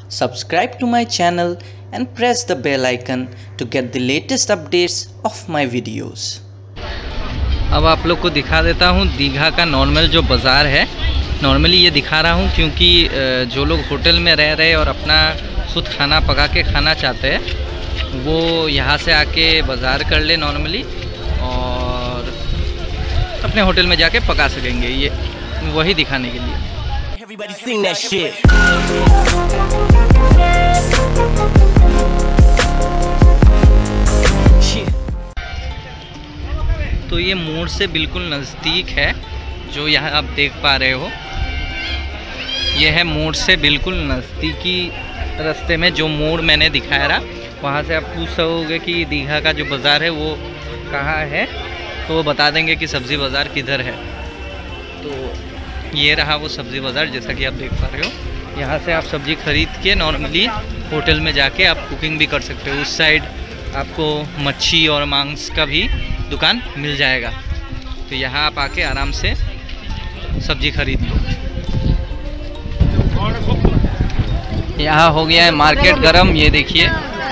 subscribe to my channel and press the bell icon to get the latest updates of my videos. अब आप लोग को दिखा देता हूँ दीघा का नॉर्मल जो बाज़ार है। नॉर्मली ये दिखा रहा हूँ क्योंकि जो लोग होटल में रह रहे और अपना खुद खाना पका के खाना चाहते हैं वो यहाँ से आके बाज़ार कर ले नॉर्मली और अपने होटल में जाके पका सकेंगे। ये वही दिखाने के लिए। तो ये मोड़ से बिल्कुल नज़दीक है जो यहाँ आप देख पा रहे हो। ये है मोड़ से बिल्कुल नज़दीकी रास्ते में जो मोड़ मैंने दिखाया रहा। वहाँ से आप पूछ सकोगे कि दीघा का जो बाज़ार है वो कहाँ है, तो वो बता देंगे कि सब्ज़ी बाज़ार किधर है। तो ये रहा वो सब्ज़ी बाज़ार जैसा कि आप देख पा रहे हो। यहाँ से आप सब्ज़ी ख़रीद के नॉर्मली होटल में जाके आप कुकिंग भी कर सकते हो। उस साइड आपको मच्छी और मांस का भी दुकान मिल जाएगा। तो यहाँ आप आके आराम से सब्जी खरीद लो। यहाँ हो गया है मार्केट गरम। ये देखिए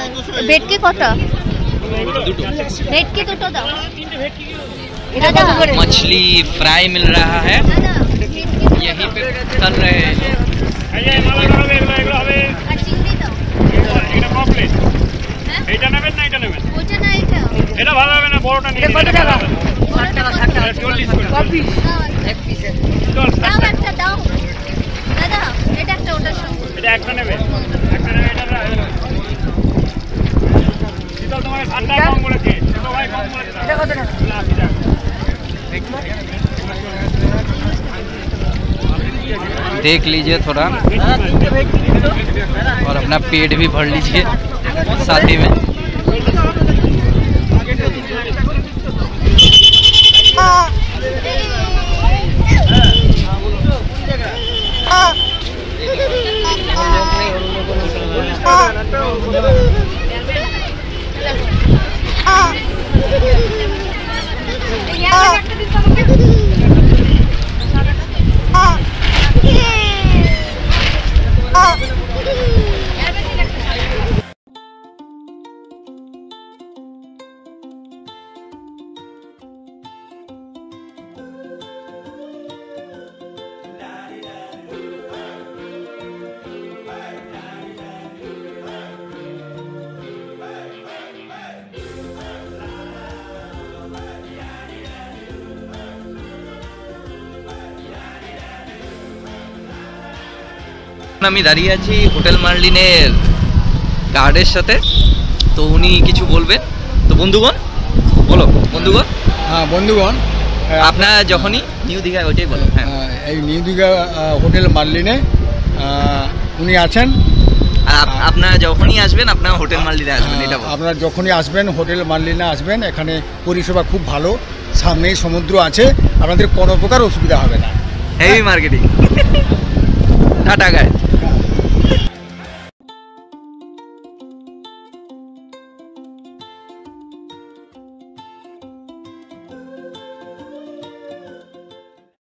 मछली फ्राई मिल रहा है, यहीं पे तल रहे हैं। देख लीजिए थोड़ा और अपना पेट भी भर लीजिए साथ ही में। আমি দাঁড়িয়ে আছি হোটেল মার্লিনের গার্ডের সাথে। তো উনি কিছু বলবেন। তো বন্ধুগণ বলো। বন্ধুগণ হ্যাঁ বন্ধুগণ, আপনারা যখনই নিউ দীঘা ওইটাই বলো। হ্যাঁ, এই নিউ দীঘা হোটেল মার্লিনে উনি আছেন। আর আপনারা যখনই আসবেন আপনারা হোটেল মার্লিনে আসবেন, এটা আপনারা যখনই আসবেন হোটেল মার্লিনে আসবেন। এখানে পরিষেবা খুব ভালো, সামনেই সমুদ্র আছে, আপনাদের কোনো প্রকার অসুবিধা হবে না। Heavy marketing. Tata guys.